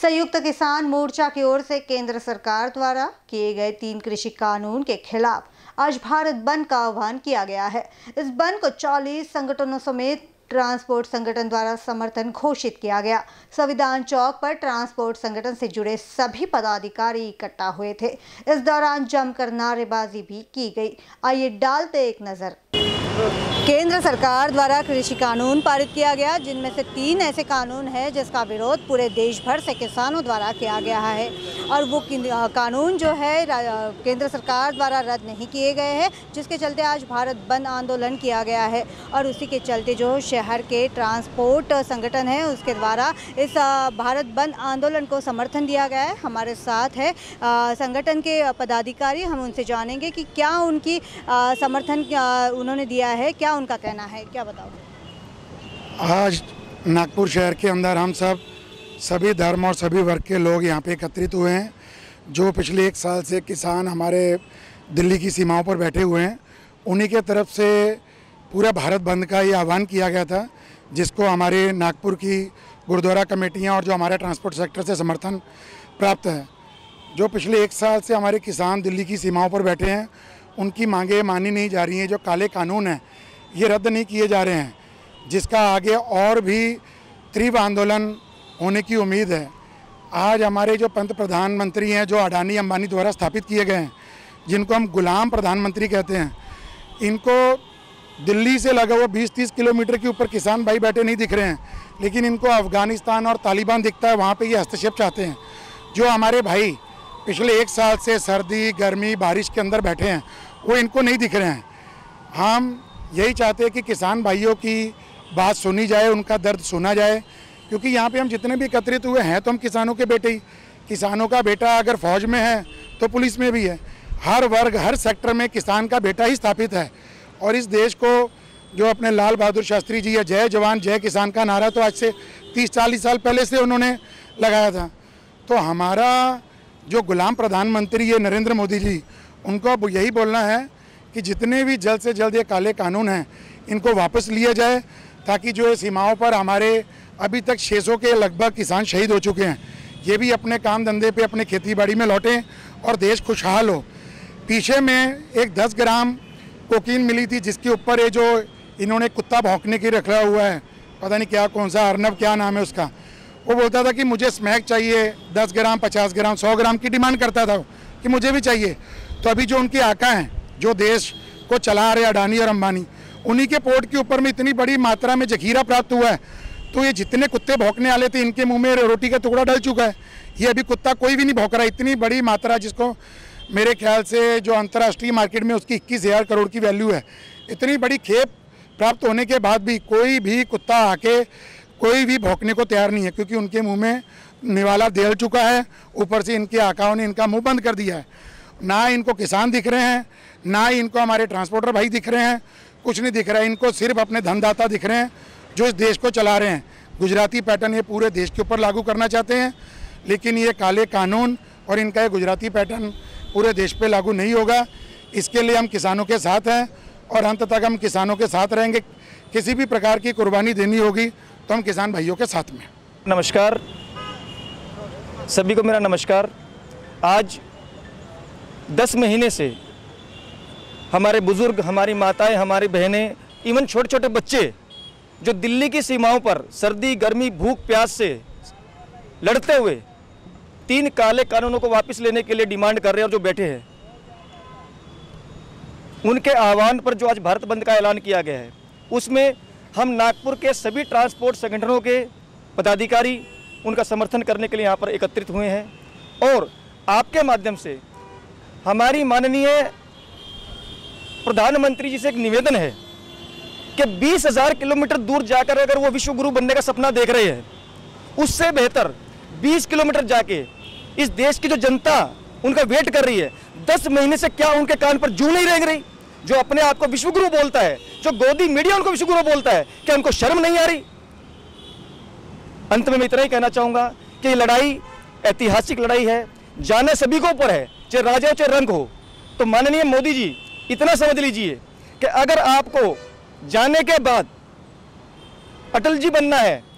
संयुक्त किसान मोर्चा की ओर से केंद्र सरकार द्वारा किए गए 3 कृषि कानून के खिलाफ आज भारत बंद का आह्वान किया गया है। इस बंद को 40 संगठनों समेत ट्रांसपोर्ट संगठन द्वारा समर्थन घोषित किया गया। संविधान चौक पर ट्रांसपोर्ट संगठन से जुड़े सभी पदाधिकारी इकट्ठा हुए थे। इस दौरान जमकर नारेबाजी भी की गई। आइए डालते एक नजर। केंद्र सरकार द्वारा कृषि कानून पारित किया गया, जिनमें से 3 ऐसे कानून हैं जिसका विरोध पूरे देश भर से किसानों द्वारा किया गया है और वो कानून जो है केंद्र सरकार द्वारा रद्द नहीं किए गए हैं, जिसके चलते आज भारत बंद आंदोलन किया गया है। और उसी के चलते जो शहर के ट्रांसपोर्ट संगठन है उसके द्वारा इस भारत बंद आंदोलन को समर्थन दिया गया है। हमारे साथ है संगठन के पदाधिकारी, हम उनसे जानेंगे कि क्या उनकी समर्थन उन्होंने दिया है, क्या उनका कहना है, क्या बताओ। आज नागपुर शहर के अंदर हम सभी धर्म और सभी वर्ग के लोग यहाँ पे एकत्रित हुए हैं। जो पिछले 1 साल से किसान हमारे दिल्ली की सीमाओं पर बैठे हुए हैं, उन्हीं के तरफ से पूरा भारत बंद का ये आह्वान किया गया था, जिसको हमारे नागपुर की गुरुद्वारा कमेटियाँ और जो हमारे ट्रांसपोर्ट सेक्टर से समर्थन प्राप्त है। जो पिछले 1 साल से हमारे किसान दिल्ली की सीमाओं पर बैठे हैं, उनकी मांगें मानी नहीं जा रही हैं। जो काले कानून हैं ये रद्द नहीं किए जा रहे हैं, जिसका आगे और भी तीव्र आंदोलन होने की उम्मीद है। आज हमारे जो पंत प्रधानमंत्री हैं, जो अडानी अंबानी द्वारा स्थापित किए गए हैं, जिनको हम गुलाम प्रधानमंत्री कहते हैं, इनको दिल्ली से लगा हुआ 20-30 किलोमीटर के ऊपर किसान भाई बैठे नहीं दिख रहे हैं, लेकिन इनको अफ़गानिस्तान और तालिबान दिखता है, वहाँ पे ये हस्तक्षेप चाहते हैं। जो हमारे भाई पिछले 1 साल से सर्दी गर्मी बारिश के अंदर बैठे हैं, वो इनको नहीं दिख रहे हैं। हम यही चाहते हैं कि किसान भाइयों की बात सुनी जाए, उनका दर्द सुना जाए, क्योंकि यहाँ पे हम जितने भी एकत्रित हुए हैं तो हम किसानों के बेटे ही। किसानों का बेटा अगर फौज में है तो पुलिस में भी है। हर वर्ग हर सेक्टर में किसान का बेटा ही स्थापित है। और इस देश को जो अपने लाल बहादुर शास्त्री जी है, जय जवान जय किसान का नारा तो आज से 30-40 साल पहले से उन्होंने लगाया था। तो हमारा जो गुलाम प्रधानमंत्री है नरेंद्र मोदी जी, उनको अब यही बोलना है कि जितने भी जल्द से जल्द ये काले कानून हैं इनको वापस लिया जाए, ताकि जो सीमाओं पर हमारे अभी तक 600 के लगभग किसान शहीद हो चुके हैं, ये भी अपने काम धंधे पे अपने खेती बाड़ी में लौटें और देश खुशहाल हो। पीछे में एक 10 ग्राम कोकीन मिली थी, जिसके ऊपर ये जो इन्होंने कुत्ता भौंकने की रखा हुआ है, पता नहीं क्या कौन सा अर्नब क्या नाम है उसका, वो बोलता था कि मुझे स्मैक चाहिए 10 ग्राम 50 ग्राम 100 ग्राम की डिमांड करता था कि मुझे भी चाहिए। तो अभी जो उनके आका हैं, जो देश को चला रहे अडानी और अंबानी, उन्हीं के पोर्ट के ऊपर में इतनी बड़ी मात्रा में जखीरा प्राप्त हुआ है, तो ये जितने कुत्ते भौंकने वाले थे इनके मुंह में रोटी का टुकड़ा डल चुका है। ये अभी कुत्ता कोई भी नहीं भौंक रहा। इतनी बड़ी मात्रा, जिसको मेरे ख्याल से जो अंतर्राष्ट्रीय मार्केट में उसकी 21,000 करोड़ की वैल्यू है, इतनी बड़ी खेप प्राप्त होने के बाद भी कोई भी कुत्ता आके कोई भी भौंकने को तैयार नहीं है, क्योंकि उनके मुंह में निवाला दे चुका है। ऊपर से इनके आकाओं ने इनका मुंह बंद कर दिया है। ना इनको किसान दिख रहे हैं, ना ही इनको हमारे ट्रांसपोर्टर भाई दिख रहे हैं, कुछ नहीं दिख रहा है। इनको सिर्फ अपने धनदाता दिख रहे हैं जो इस देश को चला रहे हैं। गुजराती पैटर्न ये पूरे देश के ऊपर लागू करना चाहते हैं, लेकिन ये काले कानून और इनका ये गुजराती पैटर्न पूरे देश पे लागू नहीं होगा। इसके लिए हम किसानों के साथ हैं और अंत तक हम किसानों के साथ रहेंगे। किसी भी प्रकार की कुर्बानी देनी होगी तो हम किसान भाइयों के साथ में। नमस्कार सभी को, मेरा नमस्कार। आज 10 महीने से हमारे बुजुर्ग, हमारी माताएं, हमारी बहनें, इवन छोटे छोटे बच्चे जो दिल्ली की सीमाओं पर सर्दी गर्मी भूख प्यास से लड़ते हुए 3 काले कानूनों को वापस लेने के लिए डिमांड कर रहे हैं और जो बैठे हैं, उनके आह्वान पर जो आज भारत बंद का ऐलान किया गया है, उसमें हम नागपुर के सभी ट्रांसपोर्ट संगठनों के पदाधिकारी उनका समर्थन करने के लिए यहाँ पर एकत्रित हुए हैं। और आपके माध्यम से हमारी माननीय प्रधानमंत्री जी से एक निवेदन है कि 20,000 किलोमीटर दूर जाकर अगर वो विश्व गुरु बनने का सपना देख रहे हैं, उससे बेहतर 20 किलोमीटर जाके इस देश की जो जनता उनका वेट कर रही है, 10 महीने से क्या उनके कान पर जूं नहीं रेंग रही? जो अपने आप को विश्व गुरु बोलता है, जो गोदी मीडिया उनको विश्व गुरु बोलता है, क्या उनको शर्म नहीं आ रही? अंत में मैं इतना ही कहना चाहूंगा कि ये लड़ाई ऐतिहासिक लड़ाई है, जाने सभी को ऊपर है, चाहे राजा हो चाहे रंग हो। तो माननीय मोदी जी इतना समझ लीजिए कि अगर आपको जाने के बाद अटल जी बनना है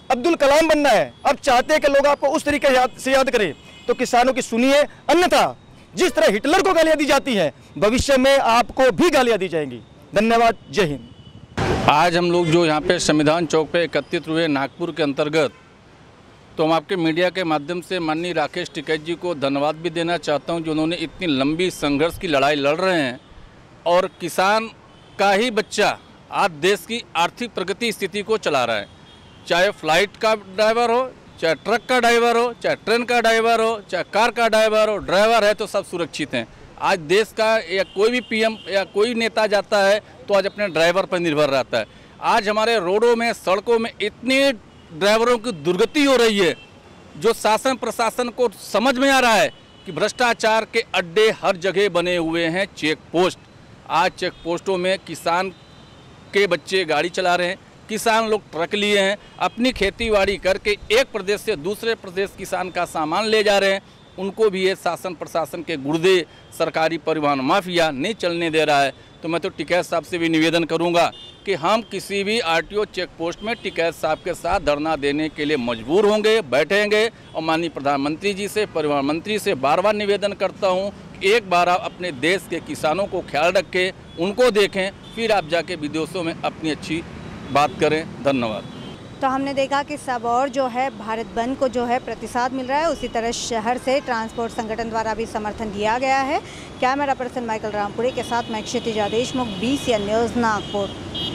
अब्दुल कलाम बनना है, अब चाहते हैं कि लोग आपको उस तरीके से याद करें, तो किसानों की सुनिए, अन्यथा जिस तरह हिटलर को गालियां दी जाती हैं, भविष्य में आपको भी गालियां दी जाएंगी। धन्यवाद, जय हिंद। आज हम लोग जो यहाँ पे संविधान चौक पे एकत्रित हुए नागपुर के अंतर्गत, तो हम आपके मीडिया के माध्यम से माननीय राकेश टिकैत जी को धन्यवाद भी देना चाहता हूँ, जो उन्होंने इतनी लंबी संघर्ष की लड़ाई लड़ रहे हैं और किसान का ही बच्चा आज देश की आर्थिक प्रगति स्थिति को चला रहा है। चाहे फ्लाइट का ड्राइवर हो, चाहे ट्रक का ड्राइवर हो, चाहे ट्रेन का ड्राइवर हो, चाहे कार का ड्राइवर हो, ड्राइवर है तो सब सुरक्षित हैं। आज देश का या कोई भी पीएम या कोई नेता जाता है तो आज अपने ड्राइवर पर निर्भर रहता है। आज हमारे रोडों में, सड़कों में इतनी ड्राइवरों की दुर्गति हो रही है, जो शासन प्रशासन को समझ में आ रहा है कि भ्रष्टाचार के अड्डे हर जगह बने हुए हैं। चेक पोस्ट, आज चेक पोस्टों में किसान के बच्चे गाड़ी चला रहे हैं, किसान लोग ट्रक लिए हैं, अपनी खेतीबाड़ी करके एक प्रदेश से दूसरे प्रदेश किसान का सामान ले जा रहे हैं। उनको भी ये शासन प्रशासन के गुर्दे सरकारी परिवहन माफिया नहीं चलने दे रहा है। तो मैं तो टिकैत साहब से भी निवेदन करूंगा कि हम किसी भी आरटीओ चेक पोस्ट में टिकैत साहब के साथ धरना देने के लिए मजबूर होंगे, बैठेंगे। और माननीय प्रधानमंत्री जी से, परिवहन मंत्री से बार बार निवेदन करता हूं कि एक बार आप अपने देश के किसानों को ख्याल रखें, उनको देखें, फिर आप जाके विदेशों में अपनी अच्छी बात करें। धन्यवाद। तो हमने देखा कि सब और जो है भारत बंद को जो है प्रतिसाद मिल रहा है, उसी तरह शहर से ट्रांसपोर्ट संगठन द्वारा भी समर्थन दिया गया है। कैमरा पर्सन माइकल रामपुरी के साथ मैं क्षितिजा देशमुख, BCN न्यूज़, नागपुर।